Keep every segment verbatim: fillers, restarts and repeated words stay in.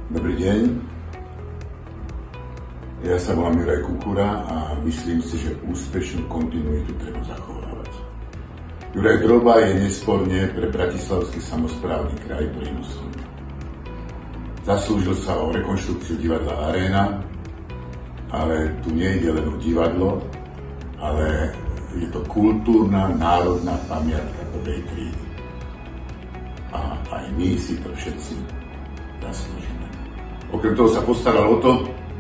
Dobrý deň, ja sa volám Juraj Kukura a myslím si, že úspešnú kontinuitu treba zachovávať. Juraj Droba je nesporne pre bratislavský samosprávny kraj prínosom. Zaslúžil sa o rekonštrukciu divadla Aréna, ale tu nejde len o divadlo, ale je to kultúrna, národná pamiatka prvej triedy. A aj my si to všetci zaslúžime. Okrem toho sa postaral o to,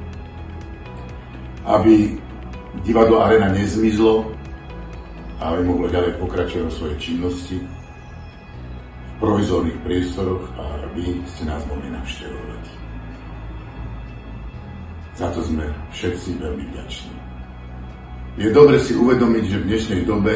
aby divadlo Aréna nezmizlo, ale mohlo ďalej pokračovať vo svojej činnosti v provizórnych priestoroch a vy ste nás mohli navštevovať. Za to sme všetci veľmi vďační. Je dobre si uvedomiť, že v dnešnej dobe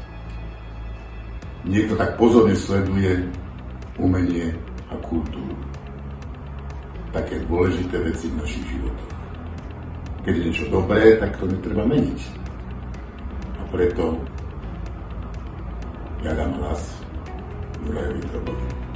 niekto tak pozorne sleduje umenie a kultúru. Také dôležité veci v našich životoch. Keď je niečo dobré, tak to netreba meniť. A preto ja dám hlas Jurajovi Drobovi.